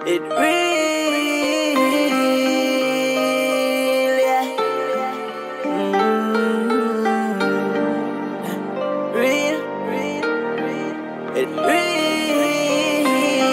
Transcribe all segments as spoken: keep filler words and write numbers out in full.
It real, yeah. Mm-hmm. Real, real, real. It real,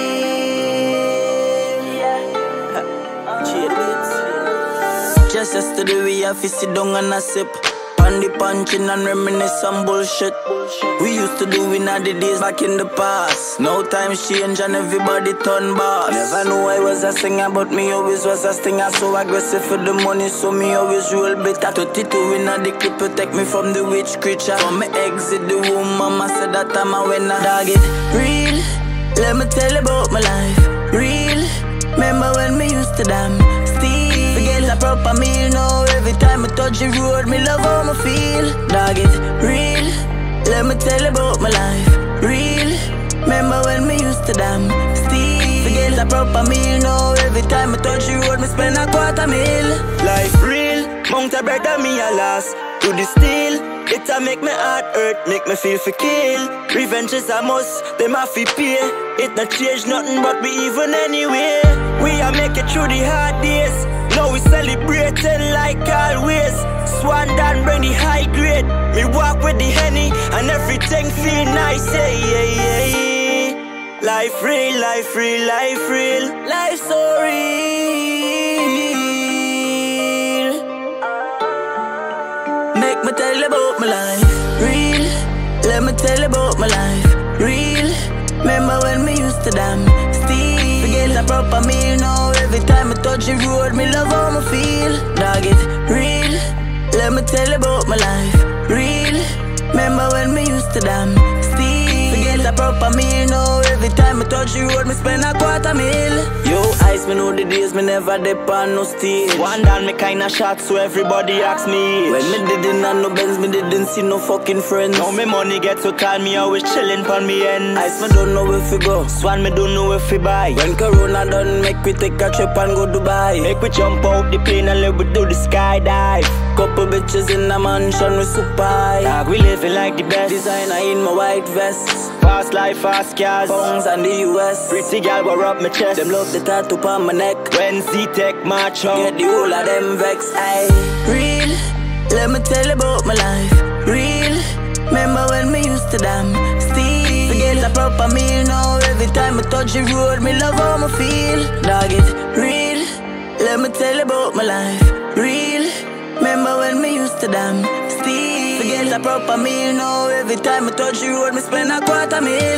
yeah. Chill it. Just yesterday we have to sit down and a sip. On the punching and reminisce some bullshit we used to do in the days back in the past. Now times change and everybody turn boss. Never knew I was a singer, but me always was a stinger. So aggressive for the money, so me always roll bitter. thirty-two in the clip, protect me from the witch creature. From me exit the room, mama said that I'm a winner. Dog it real, let me tell you about my life. Real, remember when me used to damn steal. Forget a proper meal now. Every time I touch the road, me love how me feel. Dog it real, let me tell you about my life. Real, remember when me used to damn steal. Forget a proper meal now. Every time I touch the road, me spend a quarter mil. Life real, mount a bread and me a loss. To the steel, it'll make my heart hurt, make me feel for kill. Revenge is a must, them have to pay. It not change nothing but we even anyway. We are make it through the hard days. Now we celebrating like always. Swan down bring the high grade. Me walk with the Henny and everything feel nice. Yeah, yeah, yeah. Life real, life real, life real. Life so real. Make me tell you about my life. Real, let me tell you about my life. Real, remember when me used to damn steal. Forget a proper meal now. Every time I touch the road, me love how me feel. Dog it real, let me tell you about my life. Real, remember when me used to damn steal. Forget a proper meal now. Every time I touch the road, me spend a quarter mil. Yo, ice, me know the days me never dip on no stage. One down me kinda shot, so everybody ask me. When me didn't have no Benz, me didn't see no fucking friends. Now me money get so tall, me always chillin' pon me ends. Ice, me don't know where we go. Swan, me don't know where we buy. When Corona done, make we take a trip and go Dubai. Make we jump out the plane and let we do the skydive. Couple bitches in the mansion with super high. Dog, we living like the best. Designer in my white vest. Fast life, fast cars. Pounds and the U S. Pretty gal were up my chest. Them love the tattoo on my neck. When Z-Tech march out, get the whole of them vex. Aye. Real, let me tell you about my life. Real, remember when me used to damn steal. Forget a proper meal now. Every time I touch the road, me love how me feel. Dog it real, let me tell you about my life. Real, remember when me used to damn steal. Forget a proper meal now. Every time I touch the road, me spend a quarter mil.